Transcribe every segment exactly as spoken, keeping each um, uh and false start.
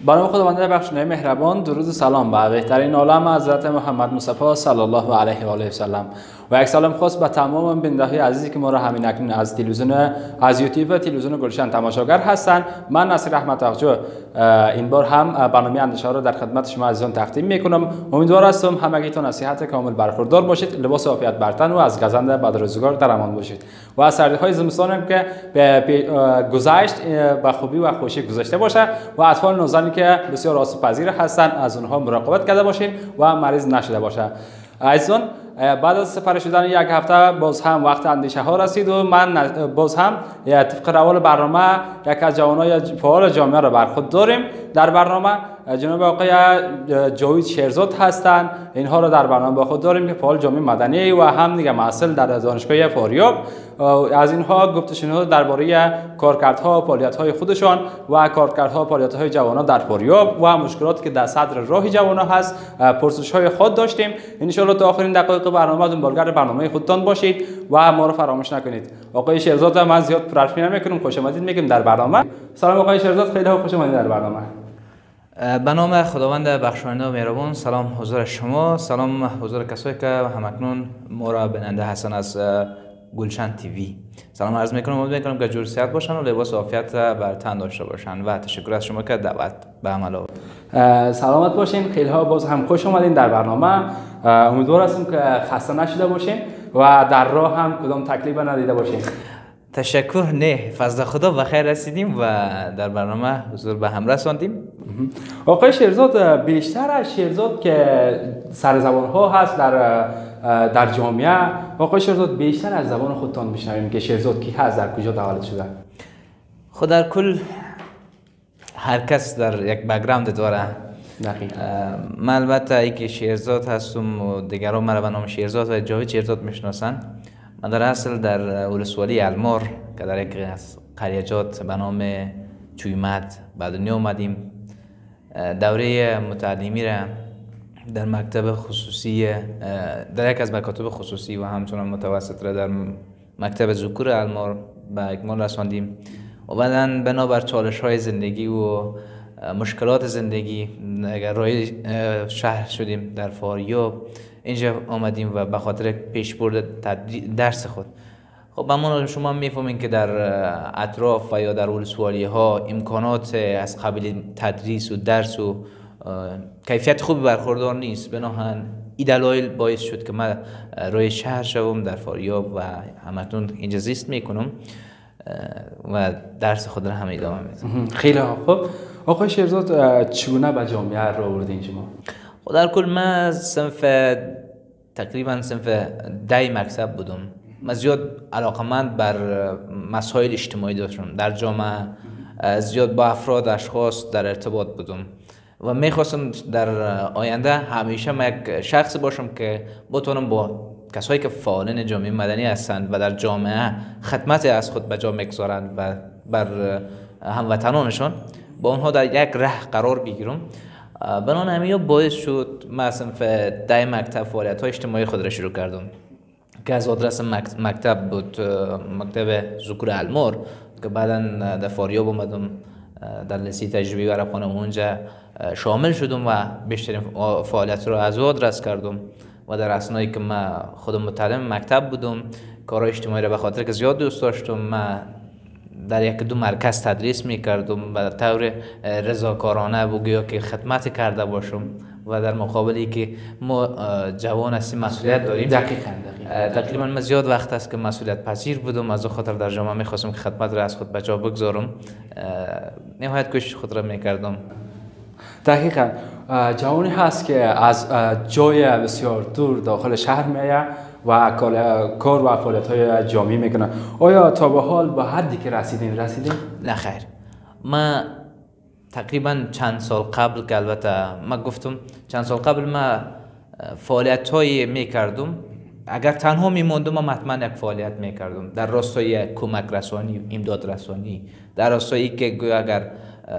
برای خداوند بخشنده مهربان، درود و سلام به بهترین عالم حضرت محمد مصطفی صلی الله علیه و آله و سلم و یک سلام خاص به تمام بیننده‌های عزیزی که ما را همین اکنون از تلویزیون از یوتیوب و تلویزیون گلشن تماشاگر هستند. من نصیر احمد اقجو این بار هم برنامه اندیشه را در خدمت شما عزیزان تقدیم میکنم. امیدوار هستم همگیتون از صحت کامل برخوردار باشید، لباس عافیت بر تن و از گزند بدروزگار در امان باشید و از سردی‌های زمستان هم که به گذشت به خوبی و خوشی گذشته باشه و اطفال نوزادی که بسیار آسیب پذیر هستند از اونها مراقبت کرده باشین و مریض نشده باشه. عزیزان، بعد از سپری شدن یک هفته باز هم وقت اندیشه ها رسید و من باز هم طبق روال برنامه یک از جوانای فعال جامعه را بر خود داریم. در برنامه جناب آقای جاوید شیرزاد هستند. اینها را در برنامه با خود داریم که فعال جامعه مدنی و هم دیگه محصل در دانشگاه فاریاب. از اینها گفتشون درباره کارکردها و فعالیت‌های خودشان و کارکردها و فعالیت‌های جوانان در فاریاب و مشکلاتی که در صدر راه جوانان هست پرسش‌های خود داشتیم. ان شاء الله تا آخرین دقایق برنامه دنبالگر برنامه خودتان باشید و ما رو فراموش نکنید. آقای شیرزاد من زیاد پرحرفی نمی‌کنم، خوش آمدید میگم در برنامه. سلام آقای شیرزاد، خیلی خوش آمدید در برنامه. به نام خداوند بخشاینده و مهربان، سلام حضور شما، سلام حضور کسایی که همکنون ما را بیننده هستند از گلشن تیوی. سلام عرض میکنم، امید میکنم که جور صحت باشن و لباس عافیت بر تن داشته باشن و تشکر از شما که دعوت به عمل آوردید. سلامت باشین، خیلی ها باز هم خوش اومدین در برنامه. امیدوار هستم که خسته نشده باشین و در راه هم کدام تکلیف ندیده باشین. تشکر، نه فضل خدا بخیر رسیدیم و در برنامه حضور به هم رساندیم. آقای شیرزاد، بیشتر از شیرزاد که سر زبان ها هست در در جامعه، آقای شیرزاد بیشتر از زبان خودتان بشنویم که شیرزاد کی هست، در کجا تولد شده؟ خود در کل هر کس در یک بک‌گراند داره. دقیقاً. من البته ای که شیرزاد هستم و دیگران مرا به نام شیرزاد و جاوید شیرزاد میشناسن. من در اصل در ولسوالی المار که در یک از قریجات به نام چویمت به دنیا اومدیم. دوره متعلمی را در مکتب خصوصی در یک از مکاتب خصوصی و همچنان متوسط را در مکتب ذکور المار به اکمال رساندیم و بعداً بنابر چالش های زندگی و مشکلات زندگی اگر رای شهر شدیم در فاریاب. اینجا آمدیم و به خاطر پیشبرد درس خود. خب همون شما میفهمین که در اطراف و یا در ولسوالی ها امکانات از قبیل تدریس و درس و کیفیت خوبی برخوردار نیست. بناهن این دلایل باعث شد که من روی شهر شوم در فاریاب و همکنون اینجا زیست میکنم و درس خود را هم ادامه میدم. خیلی خوب. آقای شیرزاد، چگونه به جامعه را آوردین شما؟ خب در کل من صنف تقریبا صنف ده مکتب بودم. من زیاد علاقمند بر مسائل اجتماعی داشتم. در جامعه زیاد با افراد اشخاص در ارتباط بودم و میخواستم در آینده همیشه من یک شخص باشم که بتونم با کسایی که فعالین جامعه مدنی هستند و در جامعه خدمت از خود به جا میگذارند و بر هموطنانشان با اونها در یک ره قرار بگیرم. بنان همین باعث شد من صنف ده مکتب فعالیت های اجتماعی خود را شروع کردم که از آدرس مکتب بود مکتب ذکور المار که بعدا در فاریاب اومدم در لیسه تجربی عرب خانم اونجا شامل شدم و بیشترین فعالیت را از آدرس کردم و در اثنایی که من خودم متعلم مکتب بودم کارهای اجتماعی را به خاطر که زیاد دوست داشتم من در یک دو مرکز تدریس میکردم و در طور رضاکارانه بگویا که خدمت کرده باشم و در مقابلی که ما جوان هستیم مسئولیت داریم. دقیقاً دقیقاً. تقریبا من زیاد وقت است که مسئولیت پذیر بودم، از خاطر در جامعه میخواستم که خدمت را از خود به جا بگذارم. نهایت کوشش خود را میکردم. دقیقاً. جوانی هست که از جای بسیار دور داخل شهر میآید و کار و فعالیت‌های جامعی میکنن. آیا تا به حال به حدی که رسیدین رسیدین؟ نه خیر. من تقریبا چند سال قبل که البته من گفتم چند سال قبل من فعالیت‌های میکردم. اگر تنها میموندم من حتما یک فعالیت میکردم در راستای کمک رسانی، امداد رسانی، در راستایی که اگر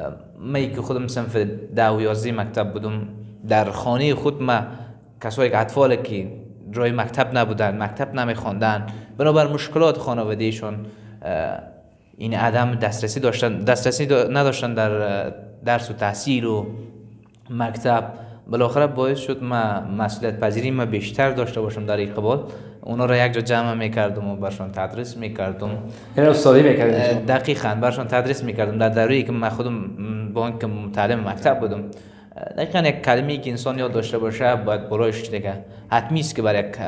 من که خودم صنف ده و یازده مکتب بودم در خانه خود من کسایی که اطفال که روی مکتب نبودن، مکتب نمیخواندن، بنابر مشکلات خانوادهشون این عدم دسترسی داشتن دسترسی نداشتن در درس و تحصیل و مکتب بالاخره باعث شد ما مسئولیت پذیری ما بیشتر داشته باشم در اقبال. اونا را یک جا جمع میکردم و برشان تدریس میکردم. یعنی استادی میکردم؟ دقیقاً برشان تدریس میکردم در دوره‌ای که من خودم با اینکه متعلم مکتب بودم. دقیقاً یک کلمه‌ای که انسان یاد داشته باشه باید برایش دیگه حتمی است که برای یک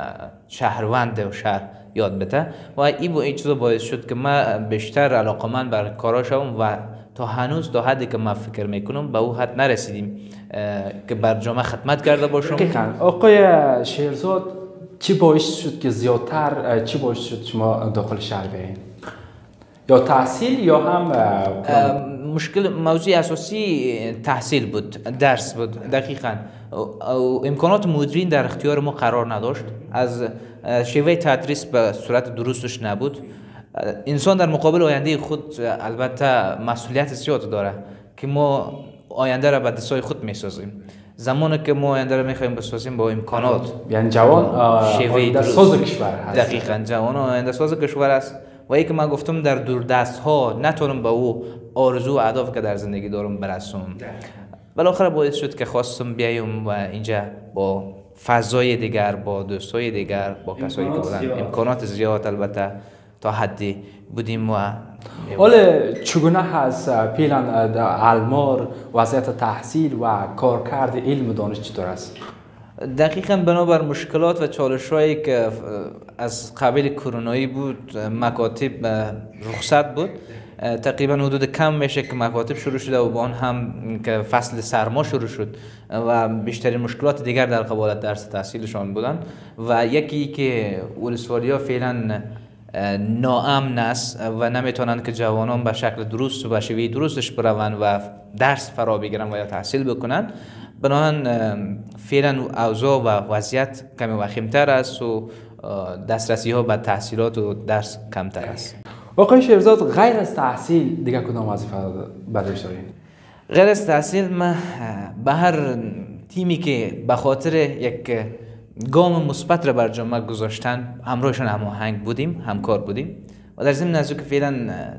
شهروند و شهر یاد بده و این با این چیزا باعث شد که من بیشتر علاقه‌مند بر کارا شدم و تا هنوز تا حدی که من فکر میکنم به او حد نرسیدیم که بر جامعه خدمت کرده باشم. دقیقاً. آقای شیرزاد چی باعث شد که زیادتر چی باعث شد شما داخل شهر بیایید؟ یا تحصیل یا هم مشکل موضوع اساسی تحصیل بود، درس بود. دقیقاً امکانات مدرین در اختیار ما قرار نداشت، از شیوه تدریس به صورت درستش نبود. انسان در مقابل آینده خود البته مسئولیت زیاد داره که ما آینده را به دستای خود میسازیم. زمانی که ما آینده را میخوایم بسازیم با امکانات، یعنی جوان شیوه در ساز کشور هست. دقیقاً جوان آینده ساز کشور است و ای که من گفتم در دور دست ها نتونم به او آرزو و اهدافی که در زندگی دارم برسم. بالاخره باعث شد که خواستم بیایم و اینجا با فضای دیگر، با دوستای دیگر، با کسایی که بودن امکانات زیاد البته تا حدی بودیم. و حالا چگونه هست پیلان المار وضعیت تحصیل و کارکرد علم و دانش چطور است؟ دقیقاً بنابر مشکلات و چالش‌هایی که از قبیل کرونایی بود، مکاتب رخصت بود. تقریبا حدود کم میشه که مکاتب شروع شده و با آن هم که فصل سرما شروع شد و بیشترین مشکلات دیگر در قبال درس تحصیلشان بودن و یکی که ولسوالی‌ها فعلا ناامن است و نمیتونند که جوانان به شکل درست و به شیوه درستش بروند و درس فرا بگیرن و یا تحصیل بکنن. بنابراین فعلا اوضاع و وضعیت کمی وخیم‌تر است و دسترسی ها به تحصیلات و درس کمتر است. آقای شیرزاد غیر از تحصیل دیگه کدام وظیفه برایش دارید؟ غیر از تحصیل من به هر تیمی که به خاطر یک گام مثبت را بر جامعه گذاشتن همراهشان هماهنگ بودیم، همکار بودیم و در ضمن از که فعلا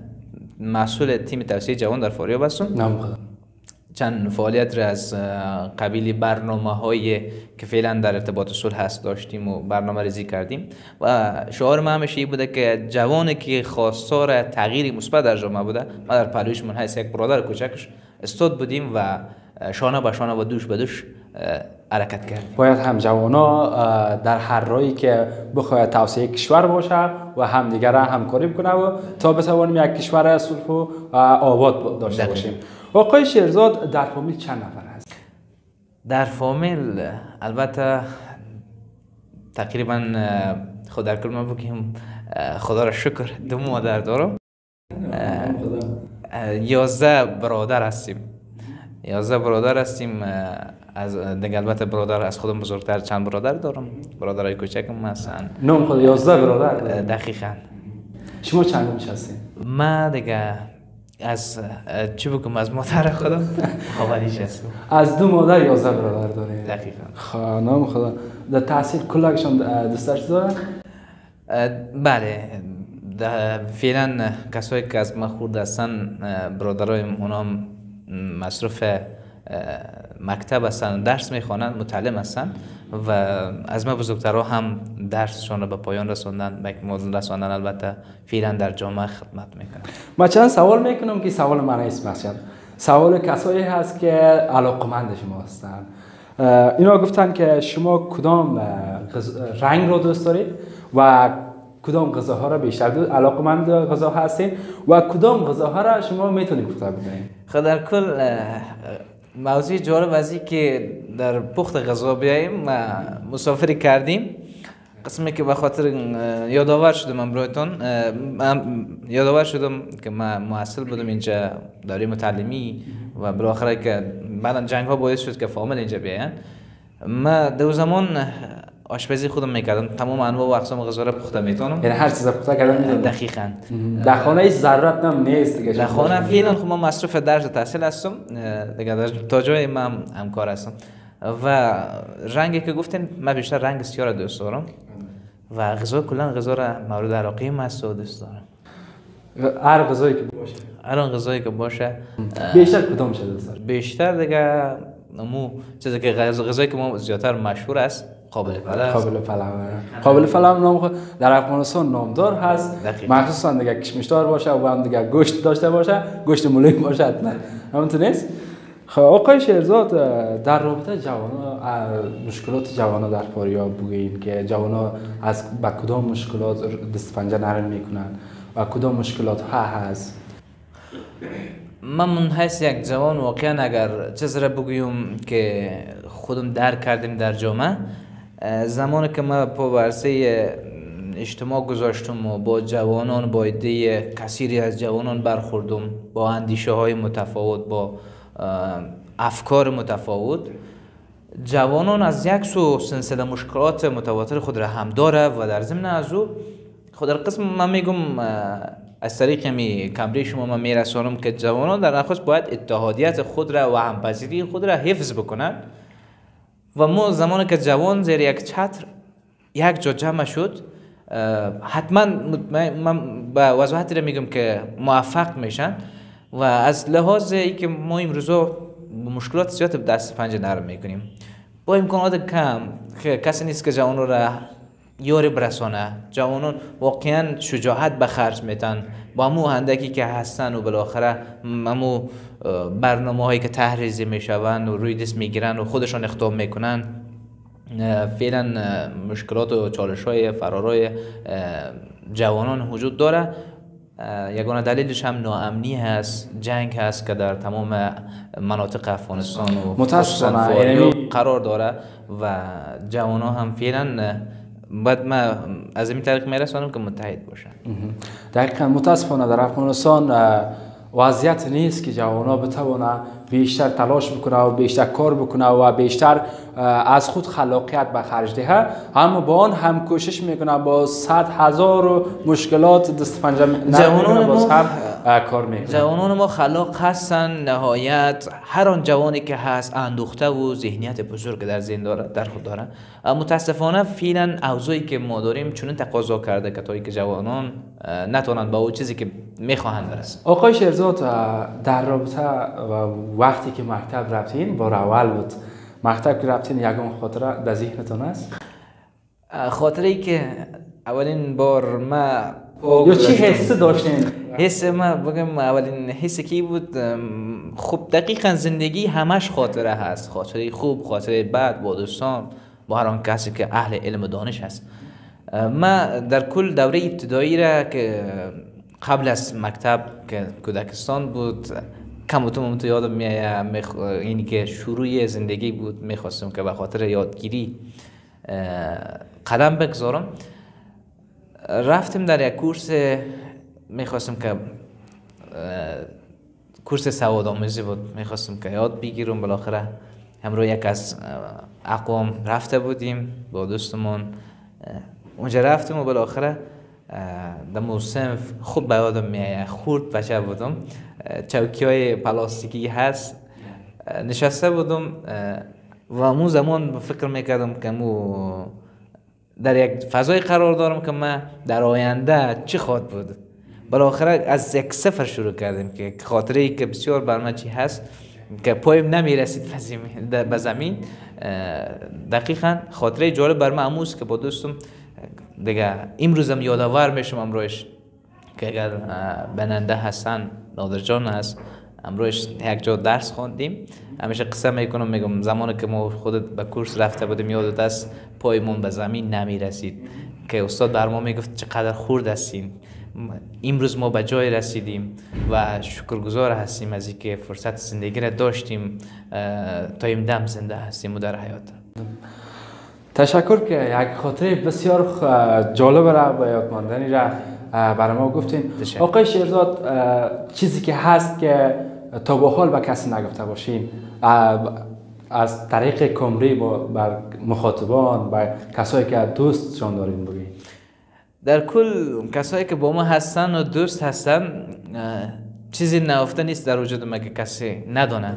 مسئول تیم توسعه جوان در فاریاب هستم. نام چند فعالیت را از قبیل برنامه‌های که فعلا در ارتباط صلح هست داشتیم و برنامه ریزی کردیم و شعار ما همیشه این بوده که جوانی که خواستار تغییر مثبت در جامعه بوده، ما در پهلویش من حیث یک برادر کوچکش استاد بودیم و شانه به شانه و دوش به دوش حرکت کردیم. باید هم جوانا در هر راهی که بخواید توسعه کشور باشه و همدیگر را همکاری بکنه و تا بتوانیم یک کشور صلح و آباد داشته باشیم. آقای شیرزاد در فامیل چند نفر هست؟ در فامیل البته تقریبا خود در کل ما بگیم خدا را شکر دو مادر دارم. یازده برادر هستیم. یازده برادر هستیم. از دیگه البته برادر از خودم بزرگتر چند برادر دارم. برادرای کوچکم هستن. نام خود یازده برادر؟ دقیقاً. شما چند نمیش هستین؟ من دیگه از چی بگم از مادر خودم خواهریش هستم. از دو مادر یازده برادر دارین؟ دقیقاً. خانم خدا. در تحصیل کلشون دوستش دارن؟ بله. فعلا کسایی که از من خورد هستن برادرایم اونام مصروف مکتب هستن، درس میخوانند، متعلم هستن و از ما بزرگترها هم درسشان را به پایان رساندن، به اکمال رساندن. البته فعلا در جامعه خدمت میکنن. ما چند سوال میکنم که سوال من نیست مثلا سوال کسایی هست که علاقمند شما هستن. اینا گفتن که شما کدام رنگ رو دوست دارید و کدام غذاها را بیشتر علاقمند غذا هستین و کدام غذاها را شما میتونید پخته بکنید؟ خب در کل موضوع جالب از این که در پخت غذا بیاییم مسافری کردیم، قسمی که به خاطر یادآور شدم امروزتون یادآور شدم که من محصل بودم اینجا دوره متعلمی و بالاخره که بعدا جنگ ها باعث شد که فامیل اینجا بیاین. من دو زمان آشپزی خودم میکردم، تمام انواع و اقسام غذا را پخته میتونم. یعنی هر چیز پخته کردن میتونم؟ دقیقاً. در خانه هیچ ضرورت نم نیست دیگه. در خانه فعلا خب من مصروف درس و تحصیل هستم دیگه، تا جای من همکار هستم و رنگی که گفتین من بیشتر رنگ سیاه را دوست دارم و غذا کلا غذا را مورد علاقه من است و دوست دارم. هر غذایی که باشه. هر غذایی که باشه. بیشتر کدام شده دوست داری؟ بیشتر دیگه مو چیزی که غذایی که ما زیادتر مشهور است قابل فلافل. قابل فلافل. قابل فلافل نام در افغانستان نامدار هست. مخصوصا دیگه کشمشدار باشه و هم دیگه گوشت داشته باشه، گوشت مولیم باشه حتما. همونطور نیست؟ خب آقای شیرزاد، در رابطه جوانان مشکلات جوانان در فاریاب بگویید که جوانان از با کدام مشکلات دست پنجه نرم میکنن و کدام مشکلات ها هست؟ من من حیث یک جوان واقعا اگر چیز را بگویم که خودم درک کردیم در جامعه، زمانی که من پا عرصه اجتماع گذاشتم و با جوانان با عده کثیری از جوانان برخوردم، با اندیشه های متفاوت، با افکار متفاوت، جوانان از یک سو سلسله مشکلات متواتر خود را هم داره و در ضمن از او خود در قسم من میگم از طریق می کمری شما من میرسانم که جوانان در نخست باید اتحادیت خود را و همپذیری خود را حفظ بکنند و ما زمانی که جوان زیر یک چتر یک جا جمع شد، حتما من به وضاحتی را میگم که موفق میشن و از لحاظ ای که ما امروزا مشکلات زیاد به دست پنجه نرم میکنیم، با امکانات کم که کسی نیست که جوانان را یاری برسانه. جوانان واقعا شجاعت به خرج میتن با همو هندکی که هستن و بالاخره همو برنامه هایی که تحریزی میشون و روی دست میگیرن و خودشان اقدام میکنن. فعلا مشکلات و چالش های فرارای جوانان وجود داره. یگانه دلیلش هم ناامنی هست، جنگ هست که در تمام مناطق افغانستان و متاسفانه فاریاب قرار داره و جوانان هم فعلا بعد ما از این طریق میرسانم که متحد باشن. دقیقاً متاسفانه در افغانستان وضعیت نیست که جوانان بتوانه بیشتر تلاش بکنه و بیشتر کار بکنه و بیشتر از خود خلاقیت به خرج دهه، اما با آن هم کوشش میکنه با صد هزار مشکلات دست پنجه نمیکنه باز هم کار میکنه. جوانان ما خلاق هستن نهایت، هر آن جوانی که هست اندوخته و ذهنیت بزرگ در ذهن داره در خود داره. متاسفانه فعلا اوضاعی که ما داریم چون تقاضا کرده که تا که جوانان نتونن با اون چیزی که میخواهند برسن. آقای شیرزاد، در رابطه وقتی که مکتب رفتین با اول بود، مکتب که رفتین یگان خاطره در ذهنتون است؟ خاطره ای که اولین بار ما یا چی حس داشتین؟ حس ما بگم اولین حسی کی بود؟ خب دقیقا زندگی همش خاطره هست، خاطره خوب، خاطره بد، با دوستان، با هر آن کسی که اهل علم و دانش هست. ما در کل دوره ابتدایی را که قبل از مکتب که کودکستان بود کم و کم تو یادم میاد، مخ... اینی که شروع زندگی بود، میخواستم که به خاطر یادگیری قدم بگذارم. رفتیم در یک کورس، میخواستم که کورس سوادآموزی بود، میخواستم که یاد بگیرم. بالاخره همراه یک از اقوام رفته بودیم با دوستمون، اونجا رفتیم و بالاخره در موسم خوب به یادم میاد، خورد بچه بودم، چوکی های پلاستیکی هست نشسته بودم و اون زمان فکر میکردم که مو در یک فضای قرار دارم که من در آینده چی خواهد بود. بالاخره از یک صفر شروع کردیم که خاطره ای که بسیار بر من چی هست که پایم نمیرسید به زمین. دقیقاً خاطره جالب بر من اموز که با دوستم دیگه امروزم یادآور میشم امروز که اگر بننده هستن نادر جان هست، امروز یک جا درس خواندیم، همیشه قصه میکنم میگم زمانی که ما خودت به کورس رفته بودیم یادت است پایمون به زمین نمی رسید که استاد بر ما میگفت چقدر خورد هستیم، امروز ما به جای رسیدیم و شکرگزار هستیم از اینکه فرصت زندگی را داشتیم تا این دم زنده هستیم و در حیات. تشکر که یک خاطره بسیار جالب را به یاد ماندنی را برای ما گفتین. آقای شیرزاد، چیزی که هست که تا به حال به کسی نگفته باشین از طریق کمری بر مخاطبان و کسایی که دوستشان دارین بگین؟ در کل کسایی که با ما هستن و دوست هستن چیزی نهفته نیست در وجود ما که کسی ندونه.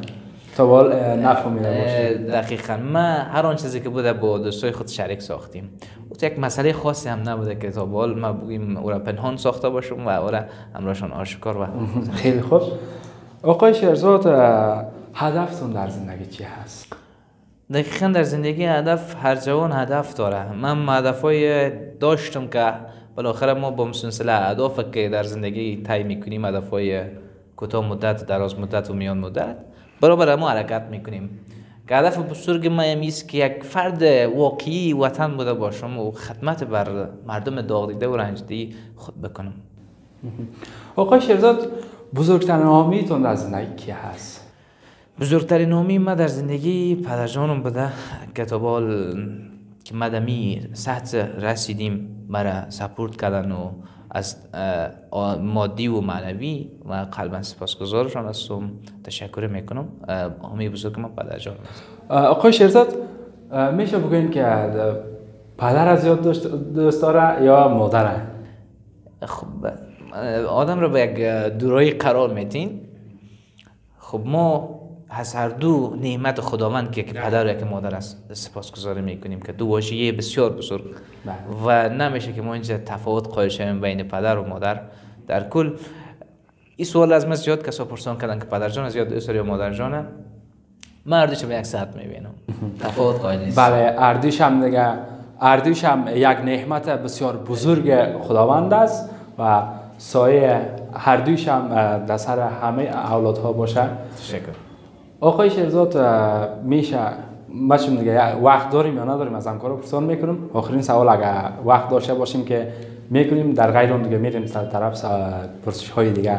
تا بال نفهمیده باشید. دقیقاً ما هر آن چیزی که بوده با دوستای خود شریک ساختیم. او یک مسئله خاصی هم نبوده که تا بال ما بگیم او را پنهان ساخته باشم و او را همراهشان آشکار و خیلی خوب. آقای شیرزاد، هدفتون در زندگی چی هست؟ دقیقاً در زندگی هدف، هر جوان هدف داره. من هدفای داشتم که بالاخره ما با سلسله اهداف که در زندگی طی میکنیم، هدفای کوتاه مدت، دراز مدت و میان مدت، برابر ما حرکت میکنیم. که هدف بزرگ ما است که یک فرد واقعی وطن بوده باشم و خدمت بر مردم داغ دیده و رنج دیده خود بکنم. آقای شیرزاد، بزرگترین حامیتون در زندگی کی هست؟ بزرگترین حامی ما در زندگی پدرجانم بوده که تا بال که مدنی سطح رسیدیم مرا سپورت کردن و از مادی و معنوی و قلبا سپاسگزارشان هستم. تشکر میکنم. حامی بزرگ من پدرجانم است. آقای شیرزاد، میشه بگوین که پدر از زیاد دوست داره یا مادره؟ خب آدم رو به یک دورایی قرار میتین. خب ما از هر دو نعمت خداوند که پدر و یک مادر است سپاسگزاری میکنیم که دو واژه بسیار بزرگ و نمیشه که ما اینجا تفاوت قائل شویم بین پدر و مادر. در کل این سوال از من زیاد کسا پرسان کردن که پدر جان زیاد دوست داری یا مادر جانه. من اردیش به یک ساعت میبینم، تفاوت قائل نیست. بله، اردیش هم دیگه اردیش هم یک نعمت بسیار بزرگ خداوند است و سایه هر دویش هم در سر همه اولادها باشه. تشکر. آقای شیرزاد، میشه بچم دیگه وقت داریم یا نداریم از همکارا پرسان میکنم. آخرین سوال اگر وقت داشته باشیم که میکنیم، در غیر اون دیگه میریم سر طرف پرسش های دیگه.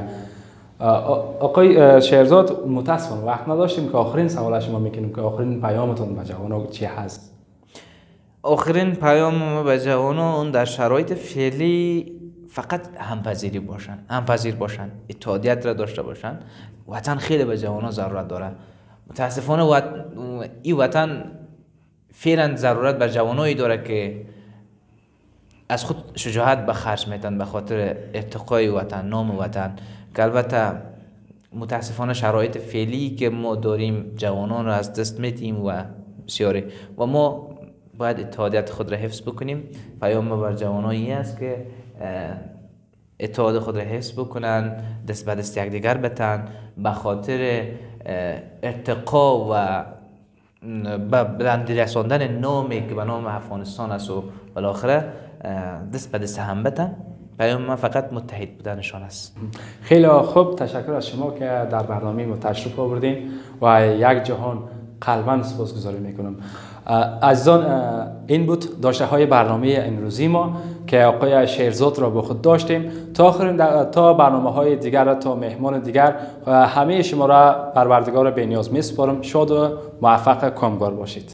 آقای شیرزاد، متاسفانه وقت نداشتیم که آخرین سوال شما میکنیم که آخرین پیامتون به جوانان چی هست؟ آخرین پیام به جوانان در شرایط فعلی فقط همپذیری باشن، همپذیر باشن، اتحادیت را داشته باشن. وطن خیلی به جوانان ضرورت داره. متاسفانه وط... این وطن فعلا ضرورت بر جوانایی داره که از خود شجاعت به خرج میتن به خاطر ارتقای وطن، نام وطن. که البته متاسفانه شرایط فعلی که ما داریم جوانان را از دست میدیم و بسیاری و ما باید اتحادیت خود را حفظ بکنیم. پیام ما بر جوانایی است که اتحاد خود را حفظ بکنن، دست به دست یکدیگر بتن به خاطر ارتقا و به بلند رساندن نامی که به نام افغانستان است و بالاخره دست به دست هم بتن. پیام من فقط متحد بودنشان است. خیلی خوب، تشکر از شما که در برنامه ما تشریف آوردین و یک جهان قلباً سپاسگزاری میکنم. عزیزان، این بود داشته های برنامه امروزی ما که آقای شیرزاد را با خود داشتیم. تا آخرین تا برنامه های دیگر، تا مهمان دیگر، همه شما را پروردگار بی‌نیاز میسپارم. شاد و موفق کامگار باشید.